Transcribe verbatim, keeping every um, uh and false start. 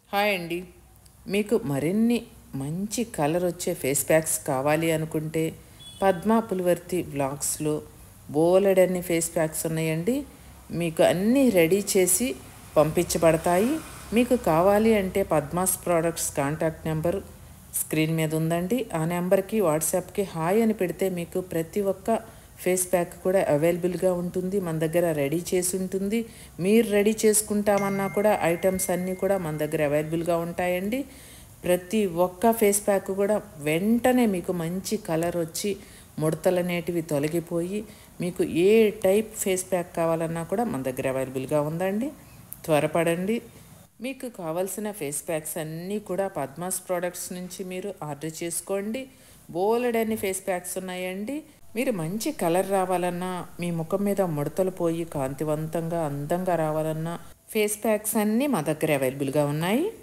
Hi అండి. మీకు మరిన్ని మంచి కలర్ వచ్చే ఫేస్ ప్యాక్స్ కావాలి అనుకుంటే పద్మా పులివర్తి వ్లాగ్స్లో బోలెడన్ని ఫేస్ ప్యాక్స్ ఉన్నాయండి. మీకు అన్నీ రెడీ చేసి పంపించబడతాయి. మీకు కావాలి అంటే Padma's products contact number screen మీద ఉందండి. ఆ నెంబర్కి వాట్సాప్కి హాయ్ అని పెడితే మీకు ప్రతి ఒక్క ఫేస్ ప్యాక్ కూడా అవైలబుల్గా ఉంటుంది. మన దగ్గర రెడీ చేసి ఉంటుంది. మీరు రెడీ చేసుకుంటామన్నా కూడా ఐటమ్స్ అన్నీ కూడా మన దగ్గర అవైలబుల్గా ఉంటాయండి. ప్రతి ఒక్క ఫేస్ ప్యాక్ కూడా వెంటనే మీకు మంచి కలర్ వచ్చి ముడతలు అనేటివి తొలగిపోయి మీకు ఏ టైప్ ఫేస్ ప్యాక్ కావాలన్నా కూడా మన దగ్గర అవైలబుల్గా ఉందండి. త్వరపడండి. మీకు కావాల్సిన ఫేస్ ప్యాక్స్ అన్నీ కూడా పద్మాస్ ప్రోడక్ట్స్ నుంచి మీరు ఆర్డర్ చేసుకోండి. బోలెడన్ని ఫేస్ ప్యాక్స్ ఉన్నాయండి. మీరు మంచి కలర్ రావాలన్నా, మీ ముఖం మీద ముడతలు పోయి కాంతివంతంగా అందంగా రావాలన్నా ఫేస్ ప్యాక్స్ అన్నీ మా దగ్గర అవైలబుల్గా ఉన్నాయి.